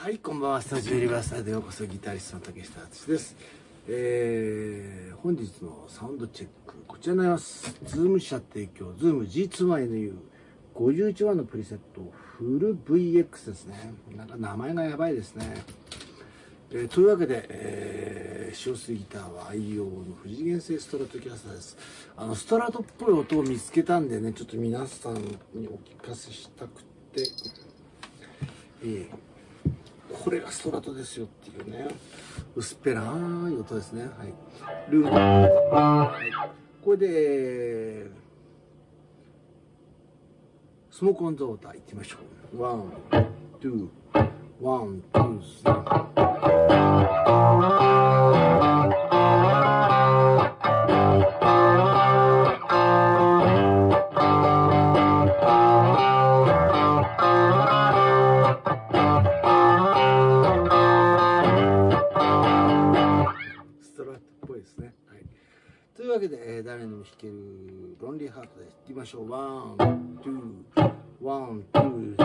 はい、こんばんは。スタジオユニバーサルでようこそ。ギタリストの竹下敦です。本日のサウンドチェック、こちらになります。ズーム社提供、ズーム G2YNU51 ワのプリセット、フル VX ですね。なんか名前がやばいですね。というわけで、使用するギターは愛用の富士原製ストラトキャスターです。ストラトっぽい音を見つけたんでね、ちょっと皆さんにお聞かせしたくて、これがストラトですよっていうね、薄っぺらい音ですね。はい。ルーム。はい。これで、スモークオンザウォーターいってみましょう。ワン、ツー、ワン、ツー、スリー。ですね。はい。というわけで、誰にも弾けるロンリーハートで弾きましょう。ワン、ツー、ワン、ツー。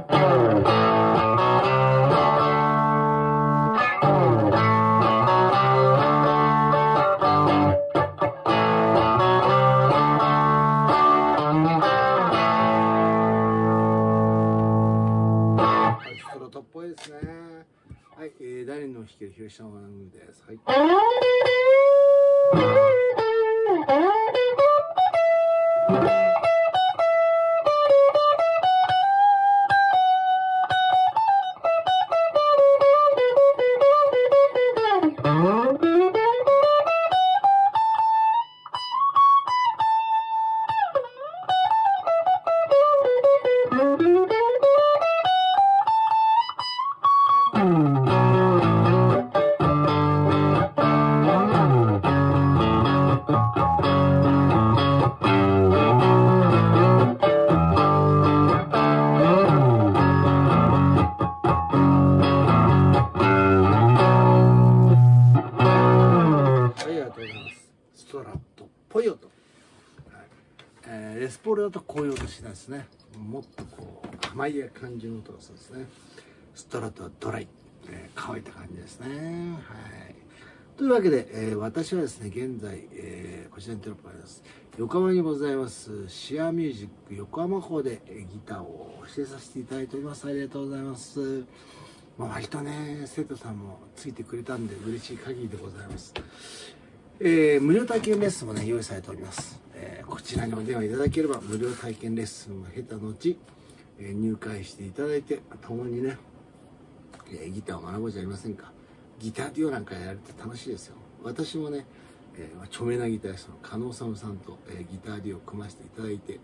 はい、ストラトっぽいですね。はい、誰にも弾ける広島のムーです。はい。ストラットっぽい音、はい。レスポールだとこういう音しないですね。もっとこう甘い感じの音がするんですね。ストラットはドライ、乾いた感じですね。はい。というわけで、私はですね現在、こちらにテロップあります横浜にございますシアミュージック横浜校で、ギターを教えさせていただいております。ありがとうございます。割とね生徒さんもついてくれたんで嬉しい限りでございます。無料体験レッスンもね用意されております。こちらにお電話いただければ無料体験レッスンを経た後、入会していただいて共にね、ギターを学ぼうじゃありませんか。ギターデュオなんかやると楽しいですよ。私もね、著名なギタリストの加納治さんと、ギターデュオを組ませていただいて、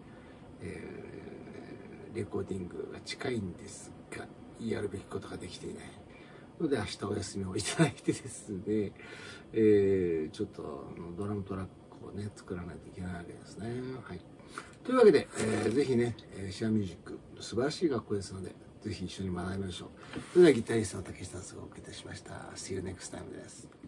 レコーディングが近いんですがやるべきことができていないので明日お休みをいただいてですね、ちょっとドラムトラックをね作らないといけないわけですね。はい。というわけで、ぜひね、シアミュージック素晴らしい学校ですのでぜひ一緒に学びましょう。それではギタリストの竹下敦がお送りいたしました。See you next time です。